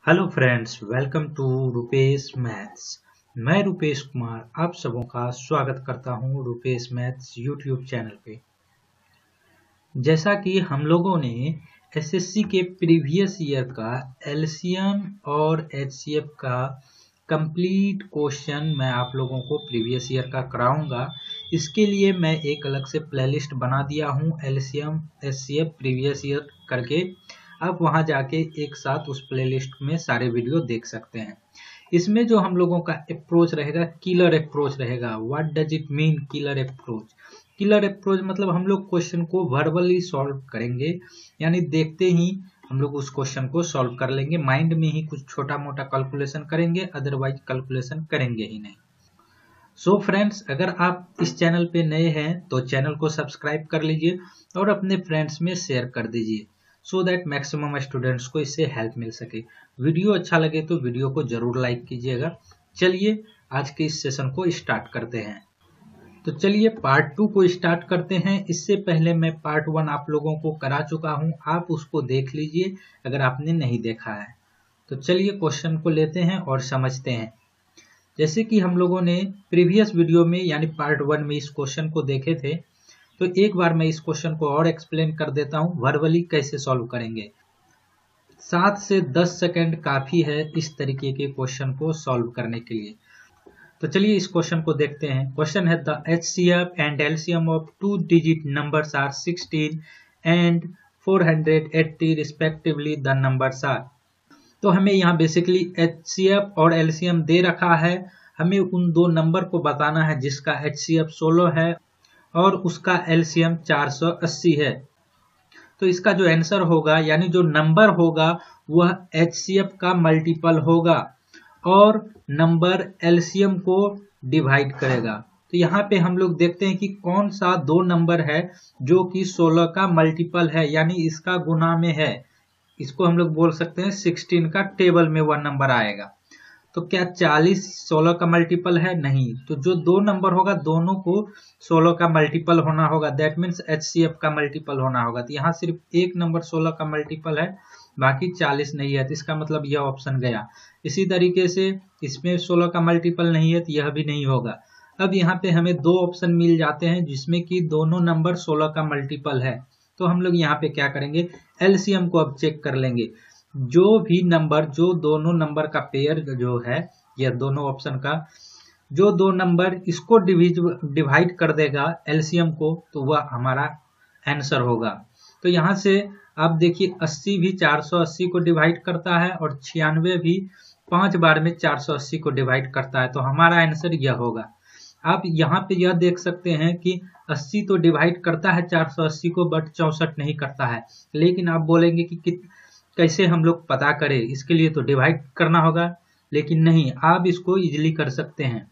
Hello friends, welcome to Rupesh maths. मैं रुपेश कुमार आप सबों का स्वागत करता हूं रुपेश मैथ्स यूट्यूब चैनल पे। जैसा कि हम लोगों ने एसएससी के प्रीवियस ईयर का एलसीएम और एचसीएफ का कंप्लीट क्वेश्चन मैं आप लोगों को प्रीवियस ईयर का कराऊंगा। इसके लिए मैं एक अलग से प्लेलिस्ट बना दिया हूं एलसीएम एचसीएफ प्रीवियस ईयर करके। आप वहां जाके एक साथ उस प्लेलिस्ट में सारे वीडियो देख सकते हैं। इसमें जो हम लोगों का अप्रोच रहेगा, किलर अप्रोच रहेगा। What does it mean killer approach? Killer approach मतलब हम लोग क्वेश्चन को वर्बली सॉल्व करेंगे, यानी देखते ही हम लोग उस क्वेश्चन को सॉल्व कर लेंगे। माइंड में ही कुछ छोटा मोटा कैलकुलेशन करेंगे, अदरवाइज कैलकुलेशन करेंगे ही नहीं। सो फ्रेंड्स, अगर आप इस चैनल पे नए हैं तो चैनल को सब्सक्राइब कर लीजिए और अपने फ्रेंड्स में शेयर कर दीजिए, सो दैट मैक्सिमम स्टूडेंट्स को इससे हेल्प मिल सके। वीडियो अच्छा लगे तो वीडियो को जरूर लाइक कीजिएगा। चलिए आज के इस सेशन को स्टार्ट करते हैं। तो चलिए पार्ट 2 को स्टार्ट करते हैं। इससे पहले मैं पार्ट 1 आप लोगों को करा चुका हूं, आप उसको देख लीजिए अगर आपने नहीं देखा है। तो चलिए क्वेश्चन को लेते हैं और समझते हैं। जैसे कि हम लोगों ने प्रीवियस वीडियो में यानी पार्ट 1 में इस क्वेश्चन को देखे थे, तो एक बार मैं इस क्वेश्चन को और एक्सप्लेन कर देता हूं वर्बली कैसे सॉल्व करेंगे। 7 से 10 सेकंड काफी है इस तरीके के क्वेश्चन को सॉल्व करने के लिए। तो चलिए इस क्वेश्चन को देखते हैं। क्वेश्चन है the HCF and LCM of 2 digit numbers are 16 and 480 respectively, the numbers are. तो हमें यहाँ बेसिकली एचसीएफ और एलसीएम दे रखा है। हमें उन दो नंबर को बताना है जिसका एचसीएफ 16 है और उसका एलसीएम 480 है। तो इसका जो आंसर होगा यानी जो नंबर होगा वह एचसीएफ का मल्टीपल होगा और नंबर एलसीएम को डिवाइड करेगा। तो यहाँ पे हम लोग देखते हैं कि कौन सा दो नंबर है जो कि 16 का मल्टीपल है, यानी इसका गुना में है। इसको हम लोग बोल सकते हैं 16 का टेबल में वह नंबर आएगा। तो क्या 40 16 का मल्टीपल है? नहीं। तो जो दो नंबर होगा दोनों को 16 का मल्टीपल होना होगा, दैट मीन्स एचसीएफ का मल्टीपल होना होगा। तो यहाँ सिर्फ एक नंबर 16 का मल्टीपल है, बाकी 40 नहीं है, तो इसका मतलब यह ऑप्शन गया। इसी तरीके से इसमें 16 का मल्टीपल नहीं है तो यह भी नहीं होगा। अब यहाँ पे हमें दो ऑप्शन मिल जाते हैं जिसमें कि दोनों नंबर 16 का मल्टीपल है। तो हम लोग यहाँ पे क्या करेंगे, एलसीएम को अब चेक कर लेंगे। जो भी नंबर, जो दोनों नंबर का पेयर जो है, यह दोनों ऑप्शन का जो दो नंबर इसको डिवाइड कर देगा एलसीएम को, तो वह हमारा आंसर होगा। तो यहाँ से आप देखिए 80 भी 480 को डिवाइड करता है और 96 भी 5 बार में 480 को डिवाइड करता है। तो हमारा आंसर यह होगा। आप यहाँ पे यह देख सकते हैं कि 80 तो डिवाइड करता है 480 को, बट 64 नहीं करता है। लेकिन आप बोलेंगे कि कैसे हम लोग पता करें, इसके लिए तो डिवाइड करना होगा। लेकिन नहीं, आप इसको इजीली कर सकते हैं।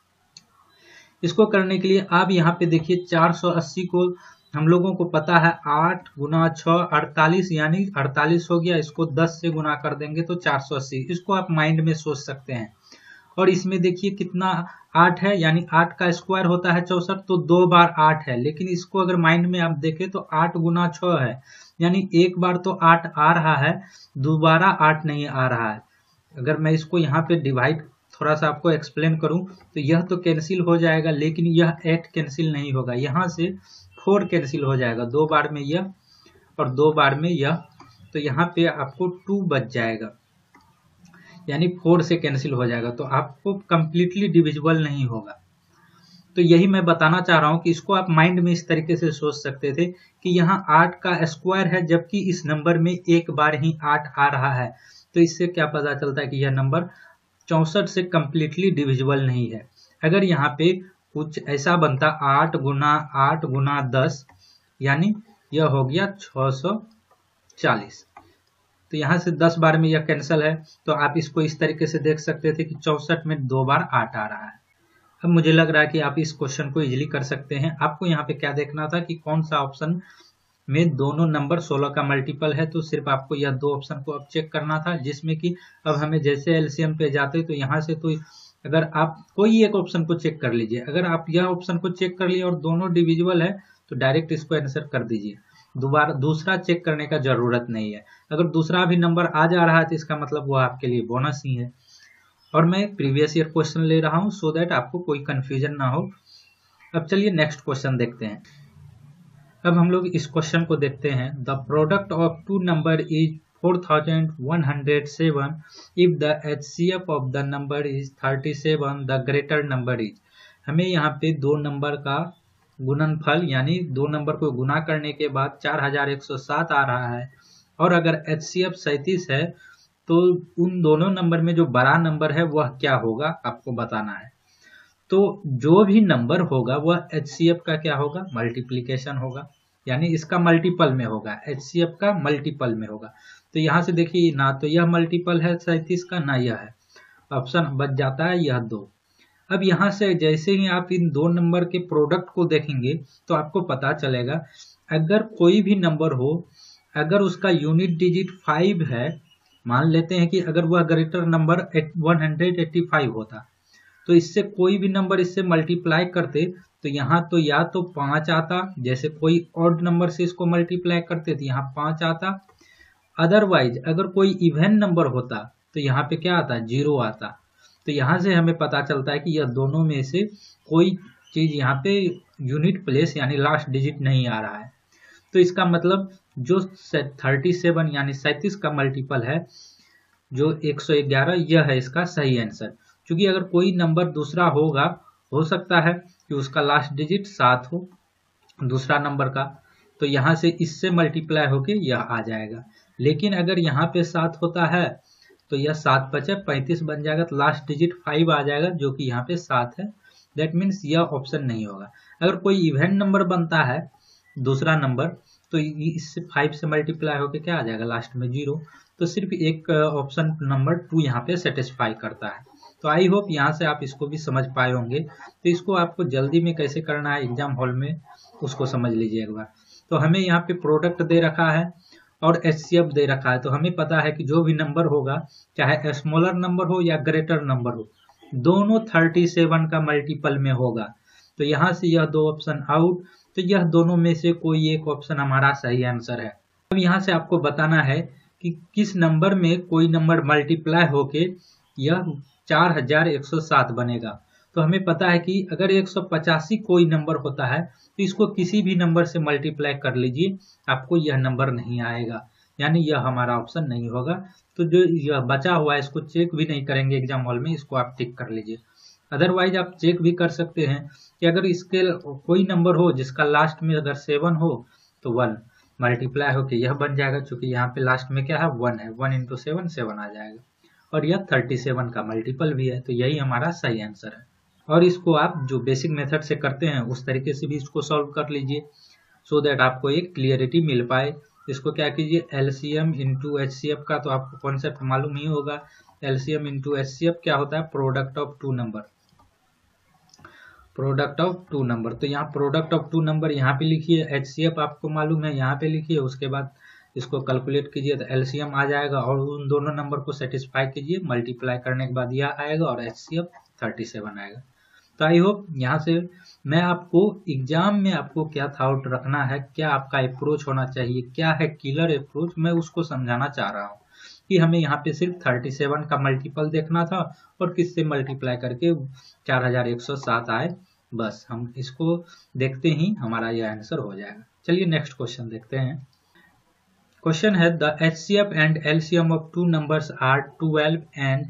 इसको करने के लिए आप यहाँ पे देखिए 480 को हम लोगों को पता है 8 गुना 6 48, यानी 48 हो गया। इसको 10 से गुना कर देंगे तो 480। इसको आप माइंड में सोच सकते हैं। और इसमें देखिए कितना 8 है, यानी 8 का स्क्वायर होता है 64, तो 2 बार 8 है। लेकिन इसको अगर माइंड में आप देखें तो 8 गुना 6 है, यानी एक बार तो 8 आ रहा है, दोबारा 8 नहीं आ रहा है। अगर मैं इसको यहाँ पे डिवाइड थोड़ा सा आपको एक्सप्लेन करूं तो यह तो कैंसिल हो जाएगा, लेकिन यह 8 कैंसिल नहीं होगा। यहाँ से 4 कैंसिल हो जाएगा, 2 बार में यह और 2 बार में यह, तो यहाँ पे आपको 2 बच जाएगा, यानी 4 से कैंसिल हो जाएगा। तो आपको कंप्लीटली डिविजिबल नहीं होगा। तो यही मैं बताना चाह रहा हूं कि इसको आप माइंड में इस तरीके से सोच सकते थे कि यहाँ 8 का स्क्वायर है, जबकि इस नंबर में एक बार ही 8 आ रहा है। तो इससे क्या पता चलता है कि यह नंबर 64 से कंप्लीटली डिविजिबल नहीं है। अगर यहाँ पे कुछ ऐसा बनता 8 गुना 10, यानी यह हो गया 640। तो यहाँ से 10 बार में यह कैंसिल है। तो आप इसको इस तरीके से देख सकते थे कि 64 में 2 बार 8 आ रहा है। अब मुझे लग रहा है कि आप इस क्वेश्चन को इजीली कर सकते हैं। आपको यहाँ पे क्या देखना था कि कौन सा ऑप्शन में दोनों नंबर 16 का मल्टीपल है। तो सिर्फ आपको यह दो ऑप्शन को अब चेक करना था, जिसमें कि अब हमें जैसे एलसीएम पे जाते तो यहाँ से तो अगर आप कोई एक ऑप्शन को चेक कर लीजिए। अगर आप यह ऑप्शन को चेक कर लिए और दोनों डिविजिबल है तो डायरेक्ट इसको आंसर कर दीजिए। दोबारा दूसरा चेक करने का जरूरत नहीं है। अगर दूसरा भी नंबर आ जा रहा है तो इसका मतलब वो आपके लिए बोनस ही है। और मैं प्रीवियस ईयर क्वेश्चन ले रहा हूँ सो दैट आपको कोई कंफ्यूजन ना हो। अब चलिए नेक्स्ट क्वेश्चन देखते हैं। अब हम लोग इस क्वेश्चन को देखते हैं। The product of two number is 4107 if the HCF of the number is 37 the greater number is. हमें यहाँ पे दो नंबर का गुणनफल यानी दो नंबर को गुना करने के बाद 4107 आ रहा है और अगर HCF 37 है तो उन दोनों नंबर में जो बड़ा नंबर है वह क्या होगा आपको बताना है। तो जो भी नंबर होगा वह HCF का क्या होगा, मल्टीप्लीकेशन होगा, यानी इसका मल्टीपल में होगा, HCF का मल्टीपल में होगा। तो यहाँ से देखिए ना तो यह मल्टीपल है 37 का ना यह है, ऑप्शन बच जाता है यह दो। अब यहाँ से जैसे ही आप इन दो नंबर के प्रोडक्ट को देखेंगे तो आपको पता चलेगा अगर कोई भी नंबर हो, अगर उसका यूनिट डिजिट 5 है, मान लेते हैं कि अगर वह ग्रेटर नंबर 185 होता तो इससे कोई भी नंबर इससे मल्टीप्लाई करते तो यहाँ तो या तो 5 आता, जैसे कोई ऑड नंबर से इसको मल्टीप्लाई करते तो यहाँ 5 आता। अदरवाइज अगर कोई इवन नंबर होता तो यहाँ पे क्या आता, 0 आता। तो यहाँ से हमें पता चलता है कि यह दोनों में से कोई चीज यहाँ पे यूनिट प्लेस यानी लास्ट डिजिट नहीं आ रहा है। तो इसका मतलब जो 37 यानी 37 का मल्टीपल है जो 111, यह है इसका सही आंसर। क्योंकि अगर कोई नंबर दूसरा होगा, हो सकता है कि उसका लास्ट डिजिट 7 हो दूसरा नंबर का, तो यहाँ से इससे मल्टीप्लाई होके यह आ जाएगा। लेकिन अगर यहाँ पे 7 होता है तो यह 7 बचे 35 बन जाएगा, तो लास्ट डिजिट 5 आ जाएगा जो कि यहाँ पे 7 है। दैट मीन्स यह ऑप्शन नहीं होगा। अगर कोई इवेंट नंबर बनता है दूसरा नंबर तो इससे 5 से मल्टीप्लाई होके क्या आ जाएगा लास्ट में 0। तो सिर्फ एक ऑप्शन नंबर 2 यहाँ पे सेटिस्फाई करता है। तो आई होप यहाँ से आप इसको भी समझ पाए होंगे। तो इसको आपको जल्दी में कैसे करना है एग्जाम हॉल में उसको समझ लीजिए एक बार। तो हमें यहाँ पे प्रोडक्ट दे रखा है और HCF दे रखा है, तो हमें पता है कि जो भी नंबर होगा चाहे स्मॉलर नंबर हो या ग्रेटर नंबर हो, दोनों 37 का मल्टीपल में होगा। तो यहाँ से यह दो ऑप्शन आउट, तो यह दोनों में से कोई एक ऑप्शन हमारा सही आंसर है। अब यहाँ से आपको बताना है कि किस नंबर में कोई नंबर मल्टीप्लाई होके यह 4107 बनेगा। तो हमें पता है कि अगर 185 कोई नंबर होता है तो इसको किसी भी नंबर से मल्टीप्लाई कर लीजिए, आपको यह नंबर नहीं आएगा, यानी यह हमारा ऑप्शन नहीं होगा। तो जो यह बचा हुआ है इसको चेक भी नहीं करेंगे एग्जाम हॉल में, इसको आप टिक कर लीजिए। अदरवाइज आप चेक भी कर सकते हैं कि अगर इसके कोई नंबर हो जिसका लास्ट में अगर 7 हो तो 1 मल्टीप्लाई होके यह बन जाएगा, क्योंकि यहाँ पे लास्ट में क्या है 1 है, 1 इंटू 7 7 आ जाएगा और यह 37 का मल्टीपल भी है। तो यही हमारा सही आंसर है। और इसको आप जो बेसिक मेथड से करते हैं उस तरीके से भी इसको सॉल्व कर लीजिए सो दैट आपको एक क्लियरिटी मिल पाए। इसको क्या कीजिए, LCM इंटू HCF का तो आपको कॉन्सेप्ट मालूम ही होगा। LCM इंटू HCF क्या होता है, product of two number, product of two number. तो यहाँ प्रोडक्ट ऑफ टू नंबर यहाँ पे लिखिए, HCF आपको मालूम है यहाँ पे लिखिए, उसके बाद इसको कैलकुलेट कीजिए तो LCM आ जाएगा और उन दोनों नंबर को सेटिस्फाई कीजिए, मल्टीप्लाई करने के बाद यह आएगा और HCF 37 आएगा। तो आई होप यहाँ से मैं आपको एग्जाम में आपको क्या थॉट रखना है, क्या आपका अप्रोच होना चाहिए, क्या है किलर अप्रोच, मैं उसको समझाना चाह रहा हूँ कि हमें यहाँ पे सिर्फ 37 का मल्टीपल देखना था और किससे मल्टीप्लाई करके 4107 आए, बस हम इसको देखते ही हमारा यह आंसर हो जाएगा। चलिए नेक्स्ट क्वेश्चन देखते हैं। क्वेश्चन है the HCF and LCM of two numbers are 12 and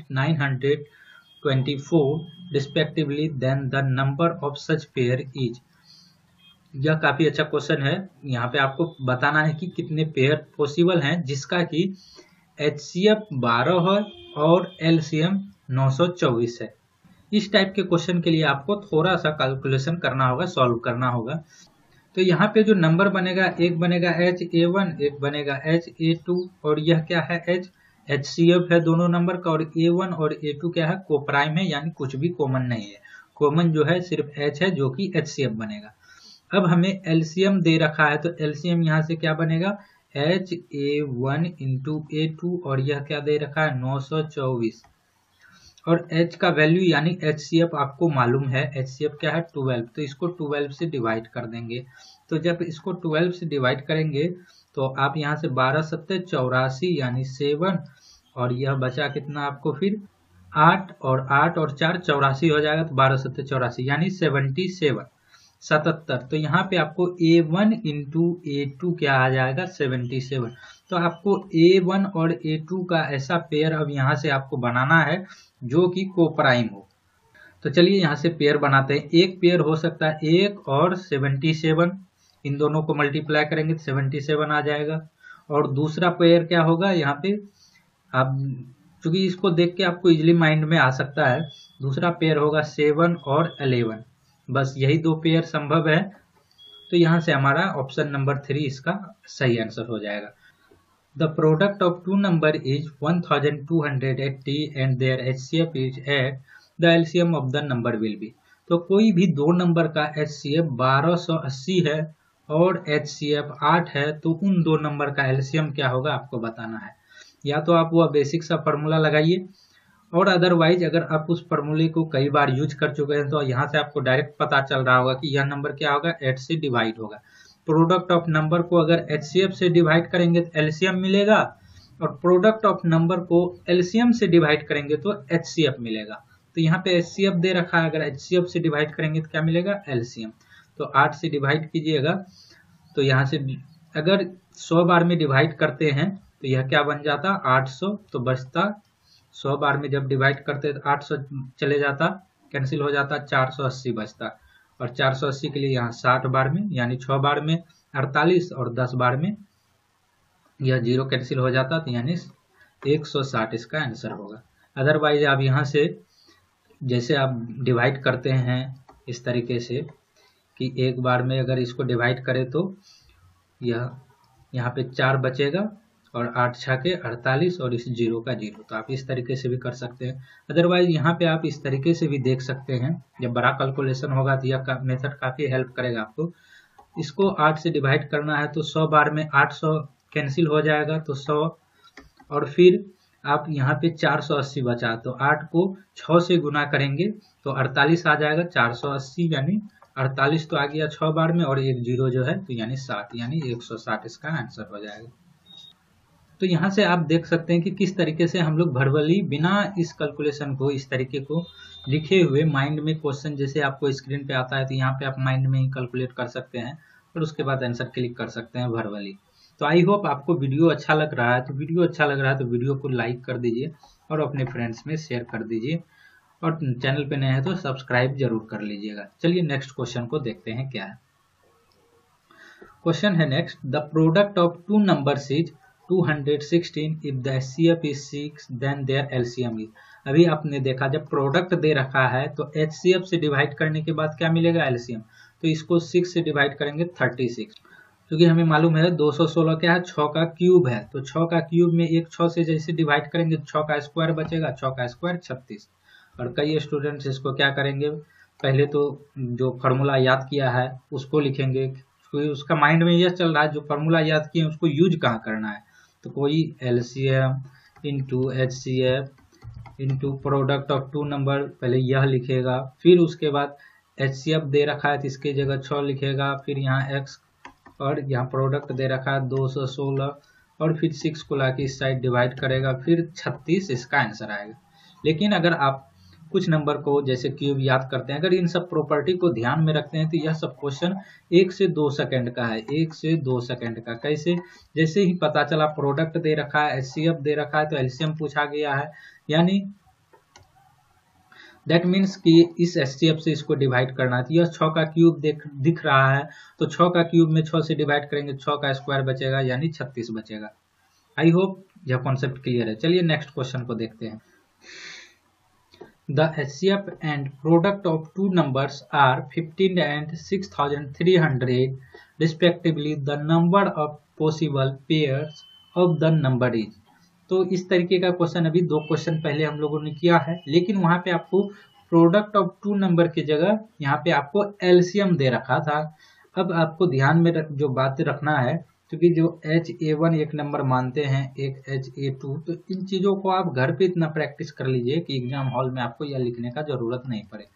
924 respectively, then the number of such pair is. यह काफी अच्छा क्वेश्चन है। यहाँ पे आपको बताना है कि कितने पेयर पॉसिबल हैं जिसका कि HCF 12 है और LCM 924 है। इस टाइप के क्वेश्चन के लिए आपको थोड़ा सा कैलकुलेशन करना होगा, सॉल्व करना होगा। तो यहाँ पे जो नंबर बनेगा, एक बनेगा HA1, एक बनेगा HA2 और यह क्या है HCF है दोनों नंबर का, और A1 और A2 क्या है, कोप्राइम है, यानी कुछ भी कॉमन नहीं है। कॉमन जो है सिर्फ H है जो कि HCF बनेगा। अब हमें LCM दे रखा है तो LCM यहाँ से क्या बनेगा, HA1 इंटू A2 और यह क्या दे रखा है 924 और H का वैल्यू यानी HCF आपको मालूम है, HCF क्या है 12, तो इसको 12 से डिवाइड कर देंगे तो जब इसको 12 से डिवाइड करेंगे तो आप यहाँ से 12 सत्ते 84 यानी 7, और यह बचा कितना आपको फिर 8 और 4 84 हो जाएगा, तो 12 सत्ते 84 यानी 77। तो यहाँ पे आपको A1 इंटू A2 क्या आ जाएगा 77। तो आपको A1 और A2 का ऐसा पेयर अब यहाँ से आपको बनाना है जो कि कोप्राइम हो। तो चलिए यहाँ से पेयर बनाते हैं। एक पेयर हो सकता है 1 और 77, इन दोनों को मल्टीप्लाई करेंगे तो 77 आ जाएगा। और दूसरा पेयर क्या होगा यहाँ पे, आप चूंकि इसको देख के आपको इजिली माइंड में आ सकता है, दूसरा पेयर होगा 7 और 11। बस यही दो पेयर संभव है, तो यहाँ से हमारा ऑप्शन नंबर 3 इसका सही आंसर हो जाएगा। The product of two number is 1280 and their HCF is eight the LCM of the number will be. तो कोई भी दो नंबर का HCF 1280 है और HCF 8 है, तो उन दो नंबर का LCM क्या होगा आपको बताना है। या तो आप वह बेसिक सा फॉर्मूला लगाइए, और अदरवाइज अगर आप उस फॉर्मूले को कई बार यूज कर चुके हैं तो यहाँ से आपको डायरेक्ट पता चल रहा होगा कि यह नंबर क्या होगा 8 से डिवाइड होगा। प्रोडक्ट ऑफ नंबर को अगर HCF से डिवाइड करेंगे तो LCM मिलेगा, और प्रोडक्ट ऑफ नंबर को LCM से डिवाइड करेंगे तो HCF मिलेगा। तो यहाँ पे HCF दे रखा है, अगर HCF से डिवाइड करेंगे तो क्या मिलेगा LCM। तो 8 से डिवाइड कीजिएगा, तो यहाँ से अगर 100 बार में डिवाइड करते हैं तो यह क्या बन जाता 800, तो बचता 100 बार में जब डिवाइड करते तो 800 चले जाता, कैंसिल हो जाता, 480 बचता। और 480 के लिए यहाँ 60 बार में यानी 6 बार में 48 और 10 बार में यह 0 कैंसिल हो जाता, तो यानी 160 इसका आंसर होगा। अदरवाइज आप यहाँ से जैसे आप डिवाइड करते हैं इस तरीके से कि एक बार में अगर इसको डिवाइड करें तो यह यहाँ पे 4 बचेगा और 8 छके 48 और इस 0 का 0, तो आप इस तरीके से भी कर सकते हैं। अदरवाइज यहाँ पे आप इस तरीके से भी देख सकते हैं, जब बड़ा कैलकुलेशन होगा तो यह मेथड काफ़ी हेल्प करेगा आपको। इसको 8 से डिवाइड करना है तो 100 बार में 800 कैंसिल हो जाएगा, तो 100, और फिर आप यहाँ पे 480 बचा, तो 8 को 6 से गुना करेंगे तो 48 आ जाएगा, 480 यानी 48 तो आ गया 6 बार में, और एक 0 जो है तो यानी 60, यानी 160 इसका आंसर हो जाएगा। तो यहाँ से आप देख सकते हैं कि किस तरीके से हम लोग वर्बली बिना इस कैलकुलेशन को इस तरीके को लिखे हुए माइंड में क्वेश्चन जैसे आपको स्क्रीन पे आता है तो यहाँ पे आप माइंड में ही कैलकुलेट कर सकते हैं और उसके बाद आंसर क्लिक कर सकते हैं वर्बली। तो आई होप आपको वीडियो अच्छा लग रहा है, तो वीडियो को लाइक कर दीजिए और अपने फ्रेंड्स में शेयर कर दीजिए, और चैनल पे नए हैं तो सब्सक्राइब जरूर कर लीजिएगा। चलिए नेक्स्ट क्वेश्चन को देखते हैं क्या है। क्वेश्चन है next, the product of two numbers is 216 if the HCF is 6 then their LCM is। अभी आपने देखा जब प्रोडक्ट दे रखा है तो HCF से डिवाइड करने के बाद क्या मिलेगा LCM, तो इसको 6 से डिवाइड करेंगे 36, क्योंकि हमें मालूम है 216 क्या है 6 का क्यूब है, तो 6 का क्यूब में एक 6 से जैसे डिवाइड करेंगे 6 का स्क्वायर बचेगा, 6 का स्क्वायर 36। और कई स्टूडेंट्स इसको क्या करेंगे, पहले तो जो फार्मूला याद किया है उसको लिखेंगे, क्योंकि उसका माइंड में यह चल रहा है जो फार्मूला याद किए उसको यूज कहाँ करना है। तो कोई LCM into HCF into product of two number पहले यह लिखेगा, फिर उसके बाद HCF दे रखा है तो इसके जगह 6 लिखेगा, फिर यहाँ X और यहाँ प्रोडक्ट दे रखा है 216 और फिर 6 को लाके इस साइड डिवाइड करेगा, फिर 36 इसका आंसर आएगा। लेकिन अगर आप कुछ नंबर को जैसे क्यूब याद करते हैं, अगर इन सब प्रॉपर्टी को ध्यान में रखते हैं तो यह सब क्वेश्चन 1 से 2 सेकंड का है, 1 से 2 सेकंड का। कैसे, जैसे ही पता चला प्रोडक्ट दे रखा है HCF दे रखा है तो LCM पूछा गया है, यानी दैट मीन्स कि इस HCF से इसको डिवाइड करना है, तो यह 6 का क्यूब दिख रहा है, तो 6 का क्यूब में 6 से डिवाइड करेंगे 6 का स्क्वायर बचेगा यानी 36 बचेगा। आई होप यह कॉन्सेप्ट क्लियर है। चलिए नेक्स्ट क्वेश्चन को देखते हैं। The HCF and product of two numbers are 15 and 6300 respectively. The number of possible pairs of the number is। तो इस तरीके का क्वेश्चन अभी 2 क्वेश्चन पहले हम लोगों ने किया है, लेकिन वहां पे आपको प्रोडक्ट ऑफ टू नंबर की जगह यहाँ पे आपको LCM दे रखा था। अब आपको ध्यान में जो बात रखना है, क्योंकि जो HA1 एक नंबर मानते हैं, एक HA2, तो इन चीज़ों को आप घर पे इतना प्रैक्टिस कर लीजिए कि एग्जाम हॉल में आपको यह लिखने का ज़रूरत नहीं पड़े।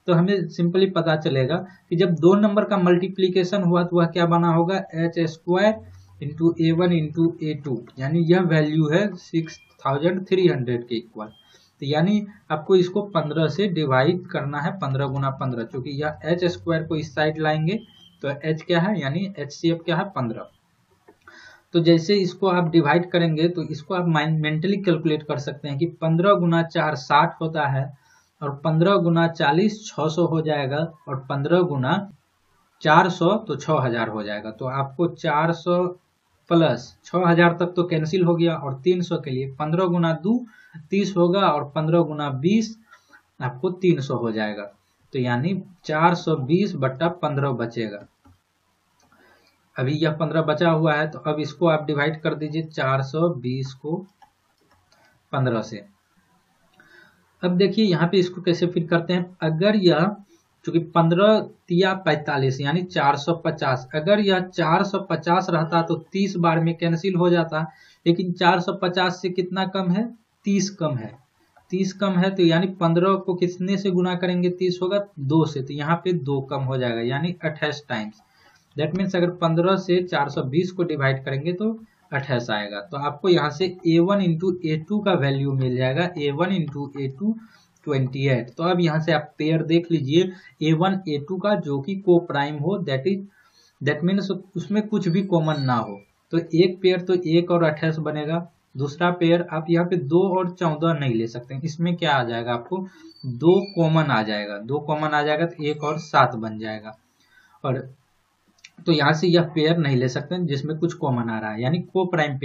तो हमें सिंपली पता चलेगा कि जब दो नंबर का मल्टीप्लीकेशन हुआ तो वह क्या बना होगा, H square into A1 into A2, यानी यह वैल्यू है 6300 के इक्वल। तो यानी आपको इसको 15 से डिवाइड करना है, 15 गुना 15, क्योंकि यह एच स्क्वायर को इस साइड लाएंगे तो एच क्या है, यानी HCF क्या है 15। तो जैसे इसको आप डिवाइड करेंगे तो इसको आप मेंटली कैलकुलेट कर सकते हैं कि 15 गुना 4 60 होता है, और 15 गुना 40 600 हो जाएगा, और 15 गुना 400 तो 6000 हो जाएगा। तो आपको 400 प्लस 6000 तक तो कैंसिल हो गया, और 300 के लिए 15 गुना 2 30 होगा, और 15 गुना 20 आपको 300 हो जाएगा। तो यानी 420 बट्टा 15 बचेगा। अभी यह 15 बचा हुआ है, तो अब इसको आप डिवाइड कर दीजिए 420 को 15 से। अब देखिए यहाँ पे इसको कैसे फिट करते हैं। अगर यह चूंकि 15 तिया 45 यानी 450, अगर यह 450 रहता तो 30 बार में कैंसिल हो जाता, लेकिन 450 से कितना कम है, 30 कम है। 30 कम है तो यानी 15 को कितने से गुना करेंगे, 30 होगा 2 से, तो यहाँ पे 2 कम हो जाएगा, यानी 28 टाइम्स। दैट मीन्स अगर 15 से 420 को डिवाइड करेंगे तो 28 आएगा। तो आपको यहाँ से A1 इंटू A2 का वैल्यू मिल जाएगा, A1 इंटू A2 28। तो अब यहाँ से आप पेयर देख लीजिए A1 A2 का जो कि को प्राइम हो, दैट मीन्स उसमें कुछ भी कॉमन ना हो। तो एक पेयर तो 1 और 28 बनेगा, दूसरा पेयर आप यहाँ पे 2 और 14 नहीं ले सकते, इसमें क्या आ जाएगा, आपको 2 कॉमन आ जाएगा, 2 कॉमन आ जाएगा तो 1 और 7 बन जाएगा। और तो यहाँ से यह पेयर नहीं ले सकते जिसमें कुछ कॉमन आ रहा है, यानी को प्राइम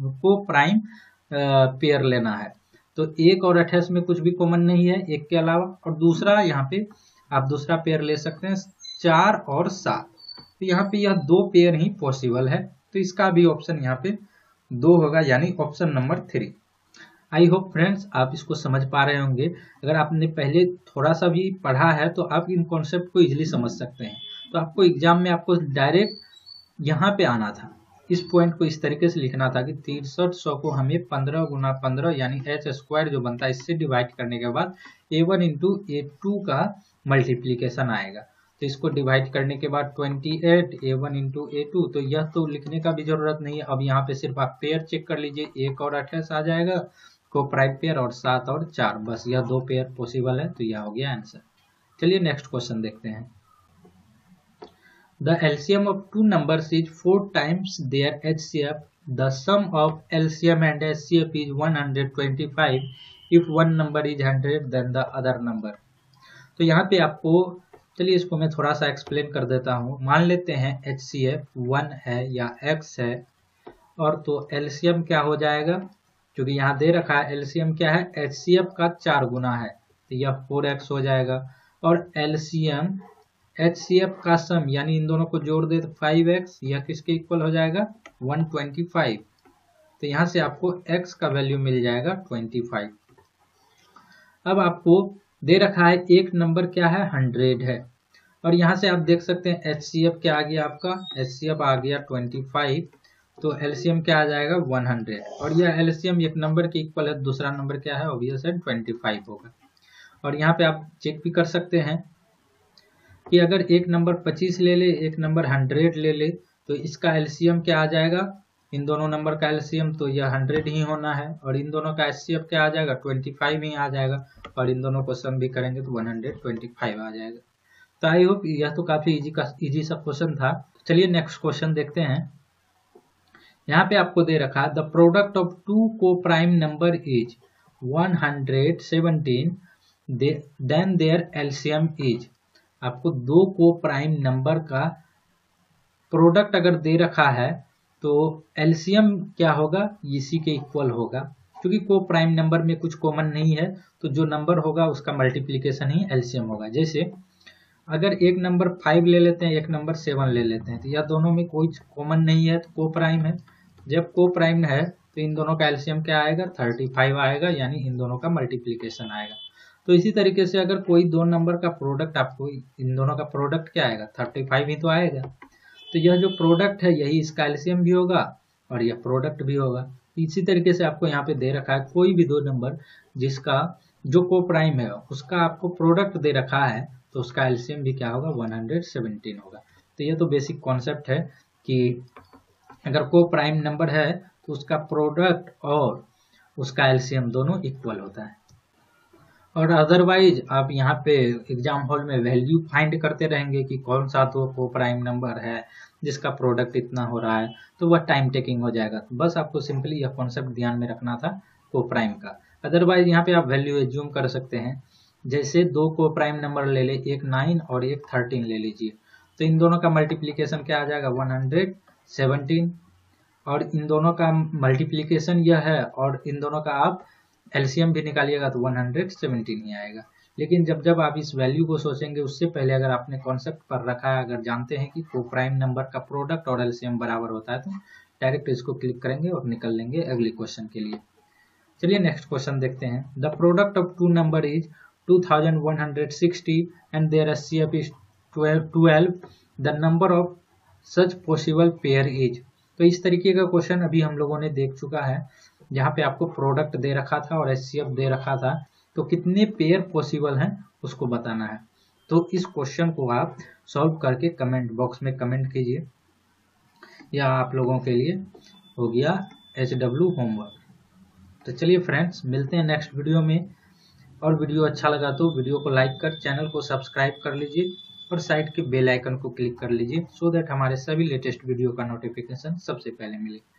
पेयर लेना है। तो 1 और 28 में कुछ भी कॉमन नहीं है एक के अलावा, और दूसरा यहाँ पे आप दूसरा पेयर ले सकते हैं 4 और 7। तो यहाँ पे यह 2 पेयर ही पॉसिबल है, तो इसका भी ऑप्शन यहाँ पे 2 होगा, यानी option number 3। I hope friends आप इसको समझ पा रहे होंगे। अगर आपने पहले थोड़ा सा भी पढ़ा है तो आप इन कॉन्सेप्ट को इजिली समझ सकते हैं। तो आपको एग्जाम में आपको डायरेक्ट यहाँ पे आना था, इस पॉइंट को इस तरीके से लिखना था कि 6300 को हमें 15 गुना 15 यानी एच स्क्वायर जो बनता है इससे डिवाइड करने के बाद A1 इंटू A2 का मल्टीप्लीकेशन आएगा। तो इसको डिवाइड करने के बाद 28 A1 इंटू A2, तो यह तो लिखने का भी जरूरत नहीं है। अब यहाँ पे सिर्फ आप पेयर चेक कर लीजिए, 1 और 28 आ जाएगा को प्राइम पेयर, और 7 और 4, बस यह 2 पेयर पॉसिबल है, तो यह हो गया आंसर। चलिए नेक्स्ट क्वेश्चन देखते हैं। The LCM of two numbers is 4 times their HCF. The sum of LCM and HCF is 125. If one number is 100, then the other number. तो यहाँ पे आपको, चलिए इसको मैं थोड़ा सा एक्सप्लेन कर देता हूँ। मान लेते हैं HCF 1 है या X है, और तो LCM क्या हो जाएगा, क्योंकि यहाँ दे रखा है LCM क्या है, HCF का 4 गुना है, तो यह 4X हो जाएगा। और LCM HCF का सम यानी इन दोनों को जोड़ दे तो 5X, यह किसके इक्वल हो जाएगा, 125। तो यहाँ से आपको X का वैल्यू मिल जाएगा 25। अब आपको दे रखा है एक नंबर क्या है, 100 है, और यहाँ से आप देख सकते हैं HCF क्या आ गया, आपका HCF आ गया 25, तो LCM क्या आ जाएगा 100, और यह LCM एक नंबर के इक्वल है, दूसरा नंबर क्या है, ऑब्वियस है 25 होगा। और यहाँ पे आप चेक भी कर सकते हैं कि अगर एक नंबर 25 ले ले, एक नंबर 100 ले ले, तो इसका LCM क्या आ जाएगा, इन दोनों नंबर का LCM तो यह 100 ही होना है, और इन दोनों का HCF क्या आ जाएगा, 25 ही आ जाएगा, और इन दोनों को सम भी करेंगे तो 125 आ जाएगा। तो आई होप यह तो काफी इजी सा क्वेश्चन था। चलिए नेक्स्ट क्वेश्चन देखते हैं। यहाँ पे आपको दे रखा the product of two coprime number is 117, then their LCM is. आपको 2 को प्राइम नंबर का प्रोडक्ट अगर दे रखा है तो LCM क्या होगा, इसी के इक्वल होगा, क्योंकि को प्राइम नंबर में कुछ कॉमन नहीं है, तो जो नंबर होगा उसका मल्टीप्लिकेशन ही LCM होगा। जैसे अगर एक नंबर 5 ले लेते हैं, एक नंबर 7 ले लेते हैं, तो यह दोनों में कोई कॉमन नहीं है, तो को प्राइम है। जब को प्राइम है तो इन दोनों का LCM क्या आएगा, 35 आएगा, यानी इन दोनों का मल्टीप्लिकेशन आएगा। तो इसी तरीके से अगर कोई दो नंबर का प्रोडक्ट, आपको इन दोनों का प्रोडक्ट क्या आएगा, 35 ही तो आएगा। तो यह जो प्रोडक्ट है यही इसका LCM भी होगा और यह प्रोडक्ट भी होगा। इसी तरीके से आपको यहाँ पे दे रखा है कोई भी दो नंबर जिसका जो को प्राइम है उसका आपको प्रोडक्ट दे रखा है, तो उसका एलसीएम भी क्या होगा 117 होगा। तो ये तो बेसिक कॉन्सेप्ट है कि अगर को प्राइम नंबर है तो उसका प्रोडक्ट और उसका एलसीएम दोनों इक्वल होता है। और अदरवाइज आप यहाँ पे एग्जाम हॉल में वैल्यू फाइंड करते रहेंगे कि कौन सा तो को प्राइम नंबर है जिसका प्रोडक्ट इतना हो रहा है, तो वह टाइम टेकिंग हो जाएगा। तो बस आपको सिंपली यह कॉन्सेप्ट ध्यान में रखना था को प्राइम का। अदरवाइज यहाँ पे आप वैल्यू एज्यूम कर सकते हैं, जैसे दो को प्राइम नंबर ले ले, एक 9 और एक 13 ले लीजिए, तो इन दोनों का मल्टीप्लीकेशन क्या आ जाएगा 117, और इन दोनों का मल्टीप्लीकेशन यह है और इन दोनों का आप एलसीएम भी निकालिएगा तो 117 ही आएगा। लेकिन जब जब आप इस वैल्यू को सोचेंगे उससे पहले अगर आपने कॉन्सेप्ट पर रखा है, अगर जानते हैं कि को प्राइम नंबर का प्रोडक्ट और एलसीएम बराबर होता है, तो डायरेक्ट इसको क्लिक करेंगे और निकल लेंगे अगले क्वेश्चन के लिए। चलिए नेक्स्ट क्वेश्चन देखते हैं। The product of two number is 2160 and their HCF is 12, the number of such possible pair is. तो इस तरीके का क्वेश्चन अभी हम लोगों ने देख चुका है, जहाँ पे आपको प्रोडक्ट दे रखा था और एचसीएफ दे रखा था, तो कितने पेयर पॉसिबल हैं उसको बताना है। तो इस क्वेश्चन को आप सॉल्व करके कमेंट बॉक्स में कमेंट कीजिए, या आप लोगों के लिए हो गया HW होमवर्क। तो चलिए फ्रेंड्स, मिलते हैं नेक्स्ट वीडियो में। और वीडियो अच्छा लगा तो वीडियो को लाइक कर चैनल को सब्सक्राइब कर लीजिए और साइड के बेल आइकन को क्लिक कर लीजिए, सो दैट हमारे सभी लेटेस्ट वीडियो का नोटिफिकेशन सबसे पहले मिले।